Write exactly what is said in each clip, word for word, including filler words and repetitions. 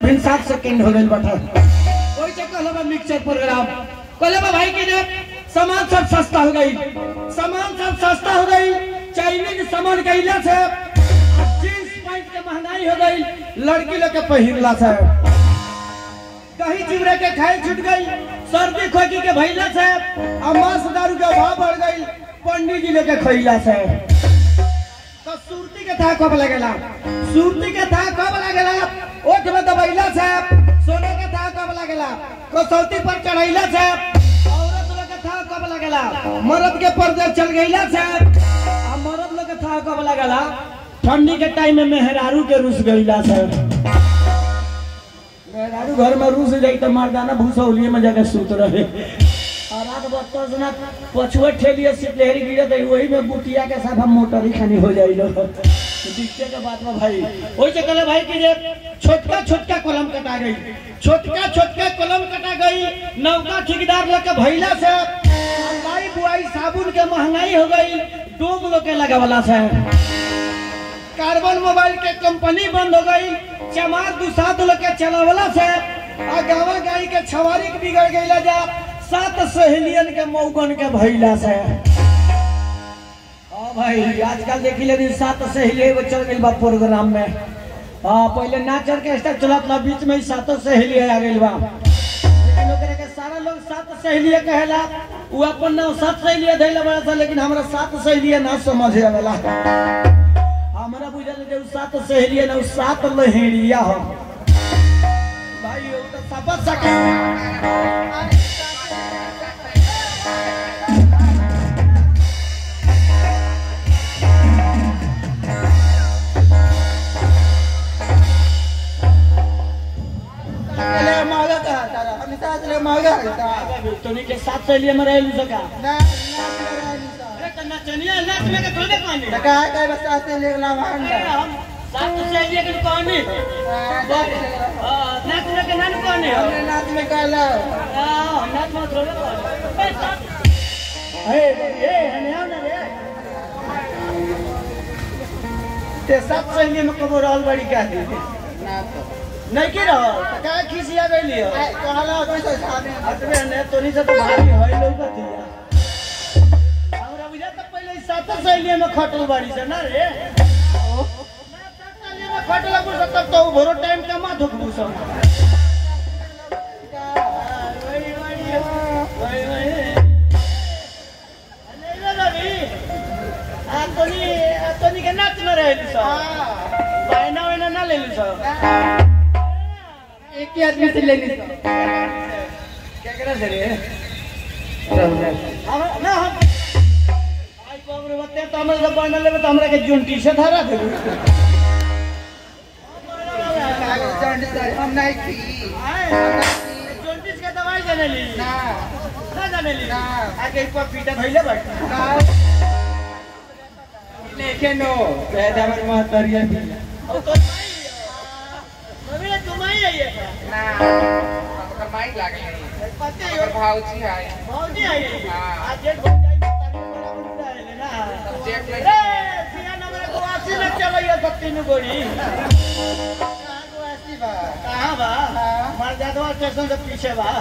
अभी सात सेकंड हो गए बटा कोई से कहले बा मिक्सचर प्रोग्राम कहले बा भाई की ने सामान सब सस्ता हो गई सामान सब सस्ता हो गई चाइनीज सामान कैला से जींस पैंट के महंगाई हो गई लड़की लोग के पहिरला से कहीं चिवड़ा के खाए छूट गई सर्दी खोखी के भैला से मांस दारू के भाव बढ़ गई पंडित जी लोग के खैला से तो सुरती के था कब लगेला सुरती के था कब लगेला ओठ में दबैला से सोने के था कब लगेला कसौती पर चढ़ैला से औरत लोग के था कब लगेला मर्द के पर्दे चल गईला से आ मर्द लोग के था कब लगेला ठंडी के टाइम में मेहरारू के रुस गईला से मेहरारू घर में रुस जाई तो मर्दाना भूसौलिए में जाके सूत रहे और रात बत्तर जना पछुआ ठेलिए सिटलहरी गिरे तो वही में बुटिया के साथ हम मोटर ही खानी हो जाइलो दिक्कत के बात में भाई ओई से कहले भाई कि जे छोटका छोटका कलम कटा गई छोटका छोटका कलम कटा गई नौका ठेकेदार लोग के भैला से लाई बुआई साबुन के महंगाई हो गई डोम लोग के लगावला से कार्बन मोबाइल के कंपनी बंद हो गई चमार दुसात लोग के चलावला से आ गावा गाई के छवारी के बिगड़ गईला जा सात सहेलियन के मौगन के भैला से हां भाई आजकल देखी ले सात सहेली वो चल गई बा प्रोग्राम में हां पहले नाचर के स्टेप चलत ला बीच में ही सातों सहेली आ गइल बा लेकिन ओकरे के सारा लोग सात सहेली कहेला वो अपन नाम सात सहेली धइला बड़ा सा लेकिन हमरा सात सहेली ना समझ आवेला हमरा बुझल जे सात सहेली ना सात लहेड़िया हो भाई वो तो सब सके चले मांगा कहा तारा हम इतना चले मांगा था तोनी के साथ सहेली में रहलू सका ना अरे कन्ना चनिया नाच में के थोड़े कहानी का का बस से लेला मांगा हम साथ सहेली के कहानी हां नाच में के नान कहानी हमने नाच में कहला हां नाच में थोड़े कहानी ए ए हने आओ ना रे ते साथ सहेली में कबो रहल बड़ी क्या थी ना तो नहीं की रहो का खिसिया गइली हो कहला कैसे सामने अतबे ने तोनी से तो भारी होई लौकत दिया हमरा बुझा त पहले सात सहेली में खटल बाड़ी से ना रे ओ सात सहेली में खटल बुझ तब तो भरो टाइम के मा धुकबू सब वही वही वही वही नहीं रवि आ तोनी तोनी के नाच में रहली सब हां बायना वायना ना लेली सब एक ही आदमी से लेनी तो क्या करा से रे हम ना हम आई बाप रे बते तो हमरा सब बना लेबे तो हमरा के जोंटी से धरा दे हम नहीं की जोंटी के दवाई देने ली ना ना जाने ली ना आगे एक पीटा धइले बैठ लेके नो पैदा में महतरिया भी ओ तो मम्मी तुम्हारी है ये ना हमर माइक लागल पते है और भाऊजी है भाऊजी है हां आज जेठ बन जाई तारी बड़ा मुद्दा है ना जेठ में ए सिया नंबर को आसी न चलइयो सत्ती नु गोड़ी कहां को ऐसी बा कहां बा मर जादवा स्टेशन से पीछे बा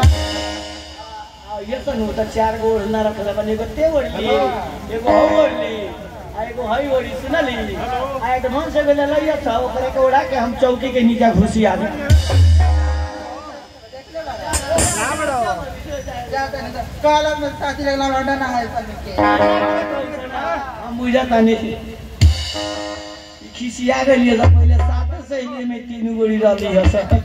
आ ये तो नु त चार गो ना रखले बने को ते ओढ़ली एगो हो ओढ़ली आ एगो हई ओढ़ी सुनली आ एडवांस से बेले लइया था ओकरे के ओढ़ा के हम चौकी के नीचे घुसी आ गए ना बड़ो जाता नहीं काला में साथी लगला लौंडा ना है पल के हम बुझा तानी खिसिया गेलिए त पहिले सात सहेली में तीन गोड़ी रहली है